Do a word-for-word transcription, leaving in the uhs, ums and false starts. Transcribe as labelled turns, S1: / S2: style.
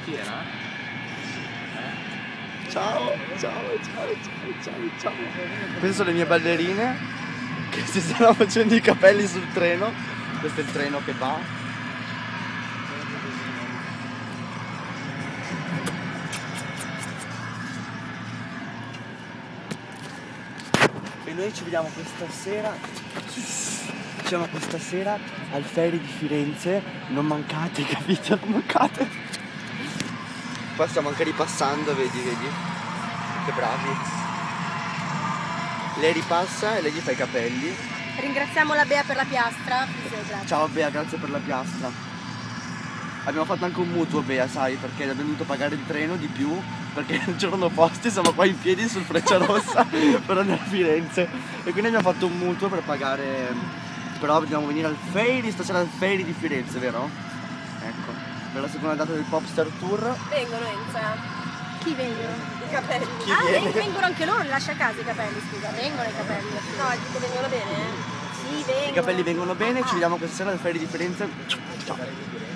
S1: Chi era?
S2: Eh? Ciao, ciao, ciao, ciao, ciao, ciao. Queste sono le mie ballerine che si stanno facendo i capelli sul treno. Questo è il treno che va. E noi ci vediamo questa sera, ci vediamo questa sera al Ferry di Firenze, non mancate, capito? Non mancate. Qua stiamo anche ripassando, vedi, vedi? Che bravi. Lei ripassa e lei gli fa i capelli.
S3: Ringraziamo la Bea per la piastra.
S2: Ciao Bea, grazie per la piastra. Abbiamo fatto anche un mutuo, Bea, sai, perché abbiamo dovuto pagare il treno di più perché non c'erano posti, siamo qua in piedi sul Frecciarossa per andare a Firenze e quindi abbiamo fatto un mutuo per pagare, però dobbiamo venire al Ferry, stasera al Ferry di Firenze, vero? Ecco, per la seconda data del Popstar Tour.
S3: Vengono, Enza? Chi vengono? I capelli.
S2: Chi
S3: ah,
S2: viene?
S3: vengono anche loro, li lascia a casa i capelli, scusa. Vengono i capelli. No, dico vengono bene? Sì, vengono.
S2: I capelli vengono bene, ci vediamo questa sera al Ferry di Firenze. Ciao.